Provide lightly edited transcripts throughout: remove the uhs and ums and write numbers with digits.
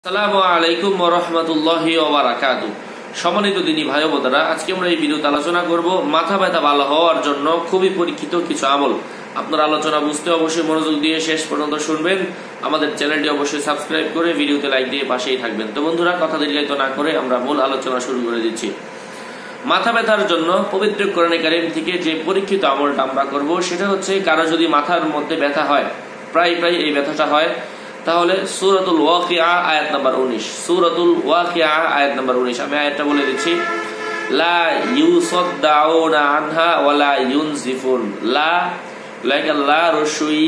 আসসালামু আলাইকুম ওয়া রাহমাতুল্লাহি ওয়া বারাকাতুহু। সম্মানিত দিনী ভাই ও বোনেরা, আজকে আমরা এই ভিডিওতে আলোচনা করব মাথা ব্যথা ভালো হওয়ার জন্য খুবই পরীক্ষিত কিছু আমল। আপনারা আলোচনা বুঝতে অবশ্যই মনোযোগ দিয়ে শেষ পর্যন্ত শুনবেন। আমাদের চ্যানেলটি অবশ্যই সাবস্ক্রাইব করে ভিডিওতে লাইক দিয়ে পাশেই থাকবেন। তো বন্ধুরা, কথা দীর্ঘায়িত না করে আমরা মূল আলোচনা শুরু করে দিচ্ছি। মাথা ব্যথার জন্য পবিত্র কোরআনে কারীম থেকে যে পরীক্ষিত আমলটা আমরা করব সেটা হচ্ছে, কারো যদি মাথার মধ্যে ব্যথা হয়, প্রায় এই ব্যথাটা হয়, তাহলে সূরাতুল ওয়াকিয়া আয়াত নাম্বার 19, সূরাতুল ওয়াকিয়া আয়াত নাম্বার 19, আমি আয়াতটা বলে দিচ্ছি। লা ইউসাদদাউনা আনহা ওয়া লা ইউনজিফুন। লা লা রশুই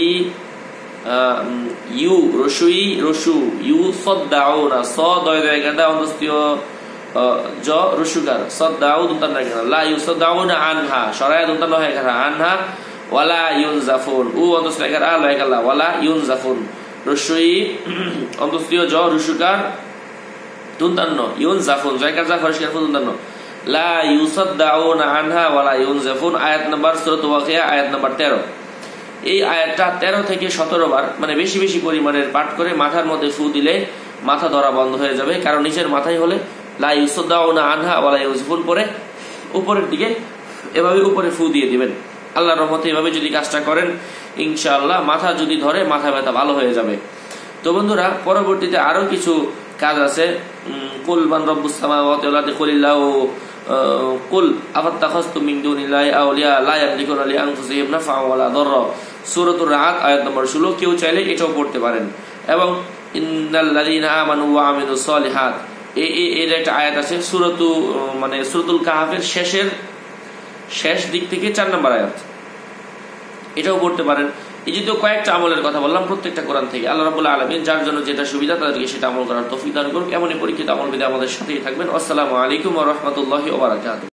ইউ রশুই রশু ইউসাদদাউনা সাদ গাদা অন্তস্থীয় জ রশুকার সাদদাউ দুতান না, লা ইউসাদদাউনা আনহা সরায়া দুতান হয় এখানে আনহা ওয়া লা ইউনজাফুন, উ অন্তস্থীয় গাদা লাইকাল্লাহ ওয়া লা ইউনজাফুন, রসই অন্তস্থীয় জ রুশুকার দুন্তান্ন ইউনজাফুন জায়গার যা ফরিষ্কার দুন্তান্ন, লা ইউসাদদাউনা আনহা ওয়া লা ইউনজাফুন। আয়াত নাম্বার সূরাতুল ওয়াকিয়া আয়াত নাম্বার 13। এই আয়াতটা 13 থেকে 17 বার মানে বেশি বেশি পরিমাণের পাঠ করে মাথার মধ্যে ফু দিলে মাথা ধরা বন্ধ হয়ে যাবে। কারণ নিচের মাথায় হলে লা ইউসাদদাউনা আনহা ওয়া লা ইউনজাফুন পরে উপরের দিকে এভাবে উপরে ফু দিয়ে দিবেন। আল্লাহর রহমতে এভাবে যদি কাজটা করেন, ইনশাআল্লাহ মাথা যদি ধরে মাথা ব্যথা ভালো হয়ে যাবে। তো বন্ধুরা, পরবর্তীতে আরো কিছু কাজ আছে। কুল মান রব্বুস সামাওয়াতি ওয়াল আরদি কুলিল্লাহু কুল আফাত্তাখাযতুম মিন দুনিল্লাহি আউলিয়া লা ইয়ামলিকুনা লিআনফুসিহিম নাফআন ওয়ালা দাররা, সূরাতুর রাআদ আয়াত নম্বর 16। কেউ চাইলে এটাও পড়তে পারেন। এবং ইন্নাল্লাযীনা আমানু ওয়া আমিলুস সলিহাত, এর একটা আয়াত আছে সূরাতুল কাহফের শেষ দিক থেকে 4 নম্বর আয়াত, এটাও পড়তে পারেন। এই যে কয়েকটা আমলের কথা বললাম, প্রত্যেকটা কোরআন থেকে। আল্লাহ রাব্বুল আলামিন যার জন্য যেটা সুবিধা তাদেরকে সেটা আমল করার তৌফিক দান করুন। এমনই পরীক্ষিত আমল বিদে আমাদের সাথেই থাকবেন। আসসালামু আলাইকুম ওয়া রাহমাতুল্লাহি ওয়া বারাকাতুহু।